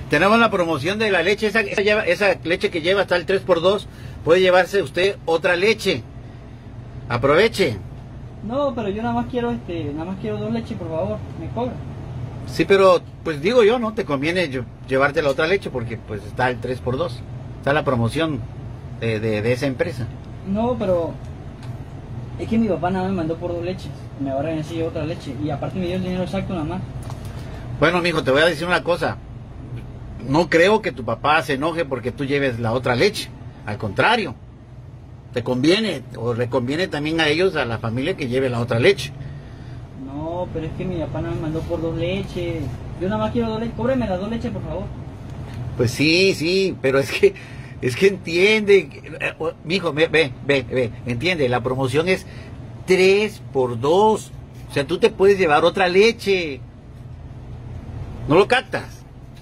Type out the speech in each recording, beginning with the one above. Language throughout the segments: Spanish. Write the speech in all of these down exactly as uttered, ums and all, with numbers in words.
Tenemos la promoción de la leche, esa, esa, lleva, esa leche que lleva hasta el tres por dos, puede llevarse usted otra leche. Aproveche. No, pero yo nada más quiero este, nada más quiero dos leches, por favor, me cobra. Sí, pero pues digo yo, ¿no? Te conviene llevarte la otra leche porque pues está el tres por dos. Está la promoción de, de, de esa empresa. No, pero es que mi papá nada más me mandó por dos leches. Me va a regañar otra leche. Y aparte me dio el dinero exacto nada más. Bueno, mijo, te voy a decir una cosa. No creo que tu papá se enoje porque tú lleves la otra leche. Al contrario. Te conviene, o le conviene también a ellos, a la familia, que lleve la otra leche. No, pero es que mi papá no me mandó por dos leches. Yo nada más quiero dos leches. Cóbreme las dos leches, por favor. Pues sí, sí, pero es que, es que entiende, mijo, ve, ve, ve, ve, entiende, la promoción es tres por dos. O sea, tú te puedes llevar otra leche. ¿No lo captas?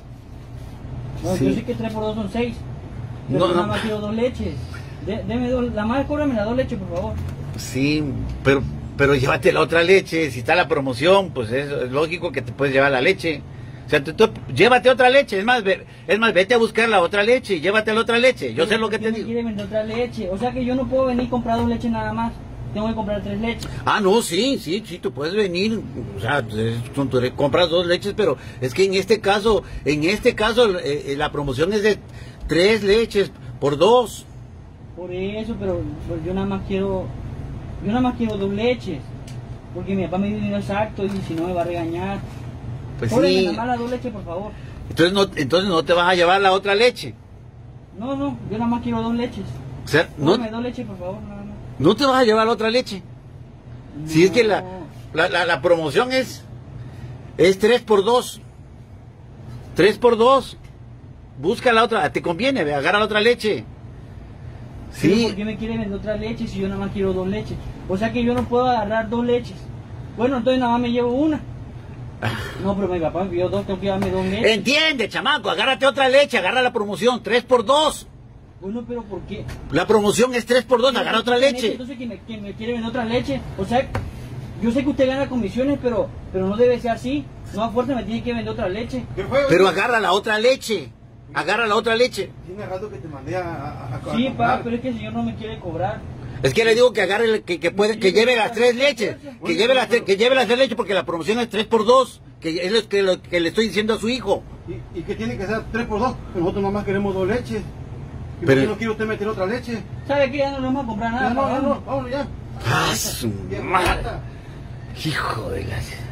No, Sí. yo sé que tres por dos son seis. Pero No, yo nada no. más quiero dos leches. De, deme dos, la más, cóbrame las dos leches, por favor. Sí, pero, pero llévate la otra leche. Si está la promoción, pues es, es lógico que te puedes llevar la leche. O sea, tú, tú, llévate otra leche. Es más, ve, es más, vete a buscar la otra leche y llévate la otra leche. Yo sé lo que te digo. Quiere vender otra leche. O sea que yo no puedo venir a comprar dos leches nada más. Tengo que comprar tres leches. Ah, no, sí, sí, sí, tú puedes venir, o sea, tú, tú compras dos leches, pero es que en este caso, en este caso, eh, la promoción es de tres leches por dos. Por eso, pero pues, yo nada más quiero, yo nada más quiero dos leches, porque mi papá me dio dinero exacto y si no me va a regañar. Pues Cóbreme sí. nada más las dos leches, por favor. Entonces no, entonces no te vas a llevar la otra leche. No, no, yo nada más quiero dos leches. O sea, no, Cóbreme dos leches, por favor, nada más. no te vas a llevar la otra leche. No. Si es que la, la, la, la promoción es, es tres por dos. tres por dos. Busca la otra, te conviene, ve, agarra la otra leche. Pero Sí. ¿por qué me quiere vender otra leche si yo nada más quiero dos leches? O sea que yo no puedo agarrar dos leches. Bueno, entonces nada más me llevo una. No, pero mi papá me pidió dos, tengo que darme dos leches. Entiende, chamaco, agárrate otra leche, agarra la promoción, tres por dos. Bueno, pero ¿por qué? La promoción es tres por dos, agarra otra leche. Entonces que me, que me quiere vender otra leche. O sea, yo sé que usted gana comisiones, pero, pero no debe ser así. No a fuerza me tiene que vender otra leche. Pero agarra la otra leche. Agarra la otra leche. Tiene rato que te mandé a, a, a Sí, comprar. pa, pero es que el señor no me quiere cobrar. Es que le digo que agarre, que, que puede, que lleve las tres leches. Que lleve las, tres- que lleve las tres leches porque la promoción es tres por dos. Que es lo que, lo que le estoy diciendo a su hijo. Y, y que tiene que ser tres por dos. Nosotros nomás queremos dos leches. ¿Y Pero- por qué no quiere usted meter otra leche? ¿Sabe qué? Ya no le vamos a comprar nada. No, no, pa, no, no, vámonos ya. Ah, su Ya, madre. ya. Hijo de la...